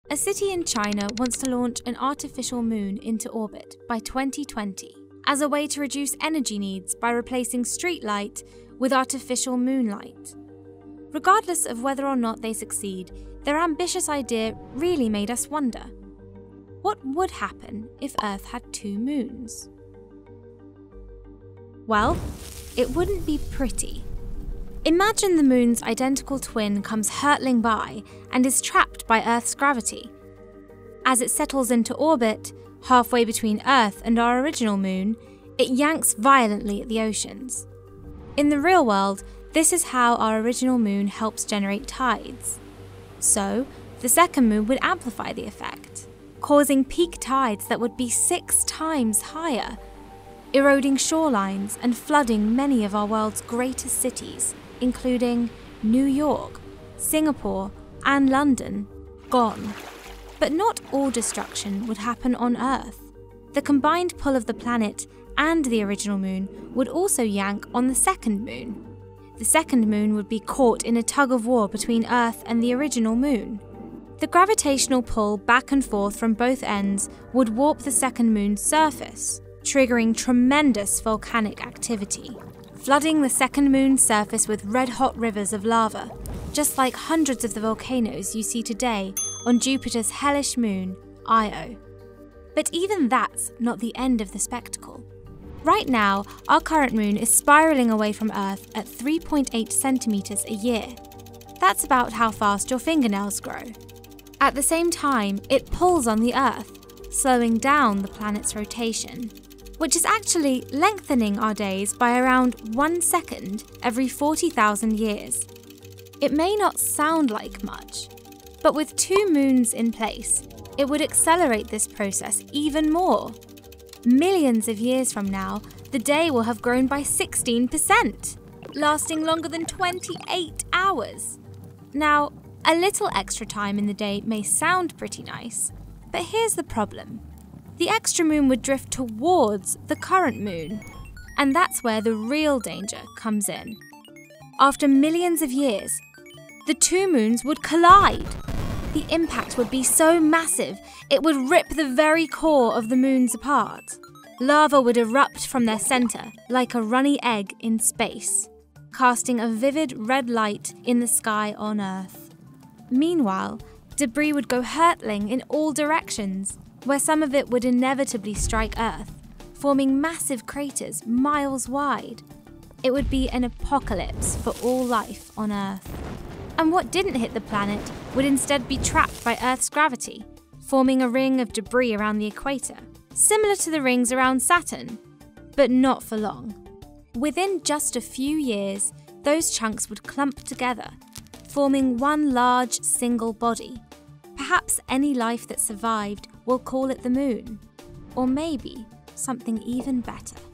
A city in China wants to launch an artificial moon into orbit by 2020 as a way to reduce energy needs by replacing street light with artificial moonlight. Regardless of whether or not they succeed, their ambitious idea really made us wonder, what would happen if Earth had 2 moons? Well, it wouldn't be pretty. Imagine the moon's identical twin comes hurtling by and is trapped by Earth's gravity. As it settles into orbit, halfway between Earth and our original moon, it yanks violently at the oceans. In the real world, this is how our original moon helps generate tides. So, the second moon would amplify the effect, causing peak tides that would be 6 times higher, eroding shorelines and flooding many of our world's greatest cities, including New York, Singapore, and London, gone. But not all destruction would happen on Earth. The combined pull of the planet and the original moon would also yank on the second moon. The second moon would be caught in a tug-of-war between Earth and the original moon. The gravitational pull back and forth from both ends would warp the second moon's surface, triggering tremendous volcanic activity, flooding the second moon's surface with red-hot rivers of lava, just like hundreds of the volcanoes you see today on Jupiter's hellish moon, Io. But even that's not the end of the spectacle. Right now, our current moon is spiralling away from Earth at 3.8 centimeters a year. That's about how fast your fingernails grow. At the same time, it pulls on the Earth, slowing down the planet's rotation, which is actually lengthening our days by around 1 second every 40,000 years. It may not sound like much, but with 2 moons in place, it would accelerate this process even more. Millions of years from now, the day will have grown by 16%, lasting longer than 28 hours. Now, a little extra time in the day may sound pretty nice, but here's the problem. The extra moon would drift towards the current moon, and that's where the real danger comes in. After millions of years, the 2 moons would collide. The impact would be so massive, it would rip the very core of the moons apart. Lava would erupt from their center like a runny egg in space, casting a vivid red light in the sky on Earth. Meanwhile, debris would go hurtling in all directions, where some of it would inevitably strike Earth, forming massive craters miles wide. It would be an apocalypse for all life on Earth. And what didn't hit the planet would instead be trapped by Earth's gravity, forming a ring of debris around the equator, similar to the rings around Saturn, but not for long. Within just a few years, those chunks would clump together, forming one large single body. Perhaps any life that survived will call it the moon, or maybe something even better.